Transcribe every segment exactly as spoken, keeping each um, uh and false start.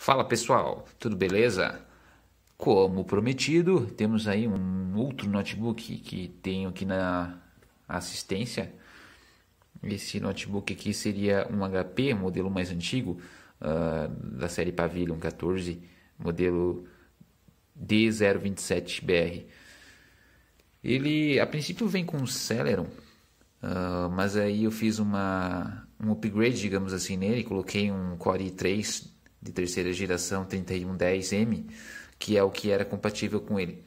Fala pessoal, tudo beleza? Como prometido, temos aí um outro notebook que tenho aqui na assistência. Esse notebook aqui seria um H P, modelo mais antigo, uh, da série Pavilion quatorze, modelo D zero vinte e sete B R. Ele a princípio vem com Celeron, uh, mas aí eu fiz uma, um upgrade, digamos assim, nele. Coloquei um Core i três de terceira geração trinta e um dez M, que é o que era compatível com ele.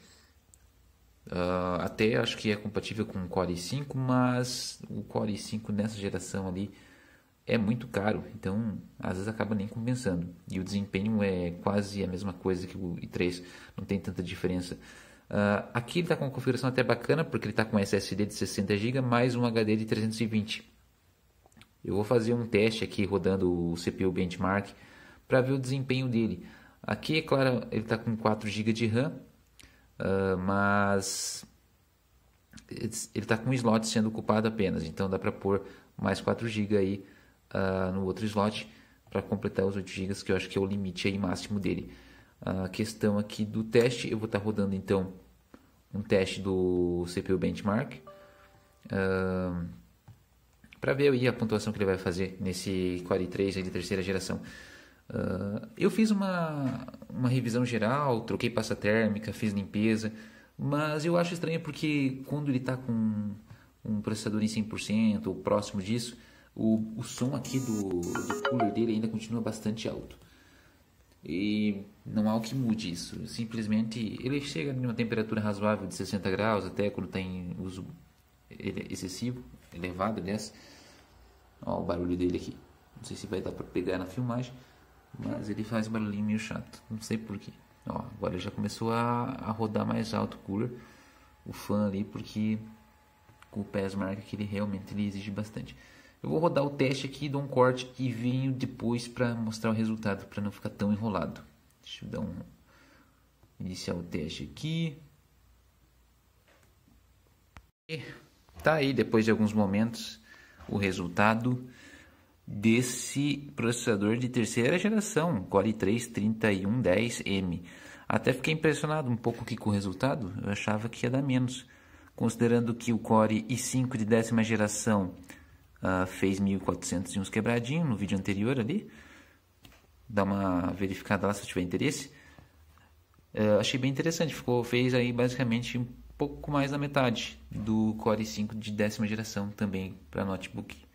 Uh, até acho que é compatível com o Core i cinco, mas o Core i cinco nessa geração ali é muito caro, então às vezes acaba nem compensando. E o desempenho é quase a mesma coisa que o i três, não tem tanta diferença. Uh, aqui ele está com uma configuração até bacana, porque ele está com S S D de sessenta gigabytes mais um H D de trezentos e vinte. Eu vou fazer um teste aqui rodando o C P U Benchmark para ver o desempenho dele. Aqui, é claro, ele está com quatro gigabytes de RAM, uh, mas ele está com um slot sendo ocupado apenas, então dá para pôr mais quatro gigabytes aí uh, no outro slot para completar os oito gigabytes, que eu acho que é o limite aí máximo dele. A questão aqui do teste, eu vou estar tá rodando então um teste do C P U Benchmark uh, para ver aí a pontuação que ele vai fazer nesse Core i três aí de terceira geração. Uh, eu fiz uma, uma revisão geral, troquei pasta térmica, fiz limpeza, mas eu acho estranho porque quando ele está com um processador em cem por cento ou próximo disso, o, o som aqui do, do cooler dele ainda continua bastante alto. E não há o que mude isso, simplesmente ele chega em uma temperatura razoável de sessenta graus, até quando tem uso excessivo, elevado, aliás. Olha o barulho dele aqui, não sei se vai dar para pegar na filmagem, mas ele faz um barulhinho meio chato, não sei porquê. Ó, agora ele já começou a, a rodar mais alto o cooler, o fan ali, porque com o Passmark aqui ele realmente ele exige bastante. Eu vou rodar o teste aqui, dou um corte e venho depois para mostrar o resultado, para não ficar tão enrolado. Deixa eu dar um iniciar o teste aqui. E tá aí, depois de alguns momentos, o resultado desse processador de terceira geração, Core i três trinta e um dez M. Até fiquei impressionado um pouco aqui com o resultado, eu achava que ia dar menos, considerando que o Core i cinco de décima geração uh, fez mil e quatrocentos e uns quebradinho no vídeo anterior ali. Dá uma verificada lá se tiver interesse. Uh, achei bem interessante, ficou, fez aí basicamente um pouco mais da metade do Core i cinco de décima geração também para notebook.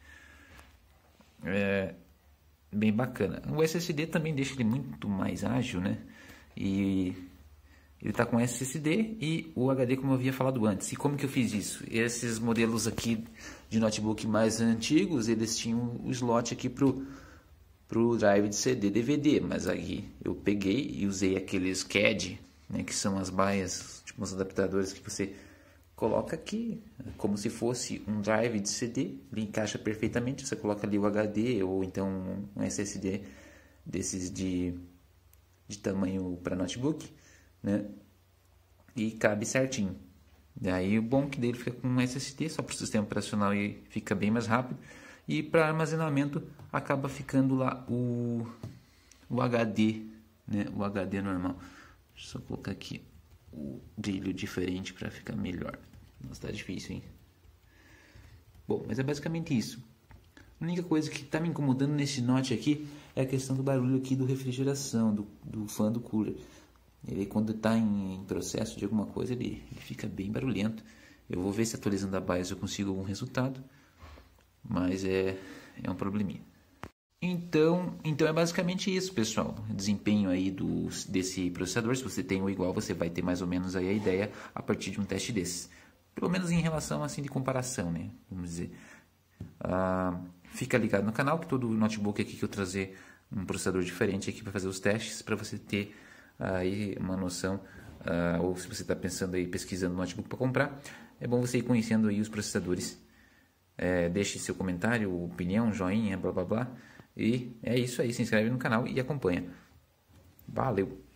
É bem bacana. O S S D também deixa ele muito mais ágil, né? E ele está com S S D e o H D, como eu havia falado antes. E como que eu fiz isso? Esses modelos aqui de notebook mais antigos, eles tinham o slot aqui pro pro drive de C D D V D, mas aí eu peguei e usei aqueles C A D, né, que são as baias, tipo os adaptadores que você coloca aqui, como se fosse um drive de C D, ele encaixa perfeitamente, você coloca ali o H D ou então um S S D desses de, de tamanho para notebook, né? E cabe certinho. Daí o bom que dele fica com um S S D só para o sistema operacional e fica bem mais rápido, e para armazenamento acaba ficando lá o, o H D, né? O H D normal. Deixa eu só colocar aqui o brilho diferente para ficar melhor. Nossa, tá difícil, hein? Bom, mas é basicamente isso. A única coisa que tá me incomodando nesse note aqui é a questão do barulho aqui do refrigeração, do, do fan do cooler. Ele, quando tá em, em processo de alguma coisa, ele, ele fica bem barulhento. Eu vou ver se atualizando a BIOS eu consigo algum resultado, mas é, é um probleminha. Então, então é basicamente isso, pessoal. Desempenho aí do, desse processador. Se você tem o igual, você vai ter mais ou menos aí a ideia a partir de um teste desses. Pelo menos em relação assim de comparação, né? Vamos dizer. Ah, fica ligado no canal que todo notebook aqui que eu trazer um processador diferente aqui para fazer os testes, para você ter aí uma noção. Ah, ou se você está pensando aí pesquisando notebook para comprar, é bom você ir conhecendo aí os processadores. É, deixe seu comentário, opinião, joinha, blá blá blá. E é isso aí, se inscreve no canal e acompanha. Valeu!